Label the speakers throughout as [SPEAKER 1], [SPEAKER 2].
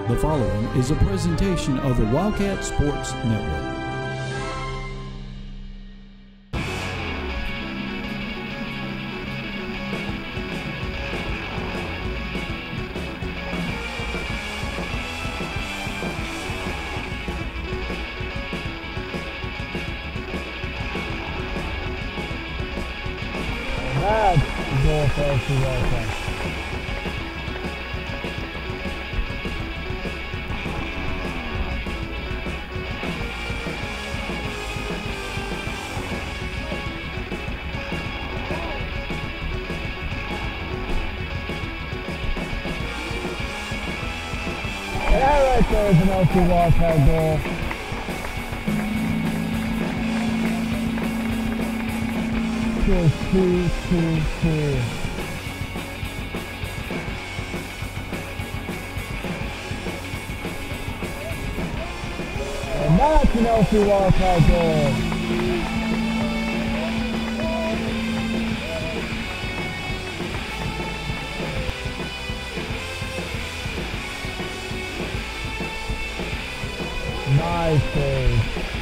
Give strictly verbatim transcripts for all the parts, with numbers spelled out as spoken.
[SPEAKER 1] The following is a presentation of the Wildcat Sports Network.
[SPEAKER 2] That's the goal for F C Wildcats. And that right there is an F C Wildcat goal. Two, two, two, two. And that's an L C Wildcat goal. Nice save.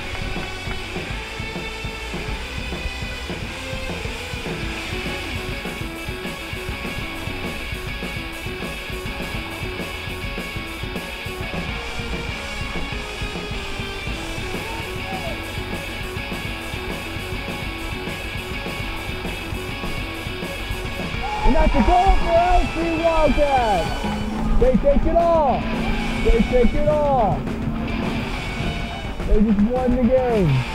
[SPEAKER 2] And that's a goal for L C Wildcats. They take it all. They take it all. They just won the game.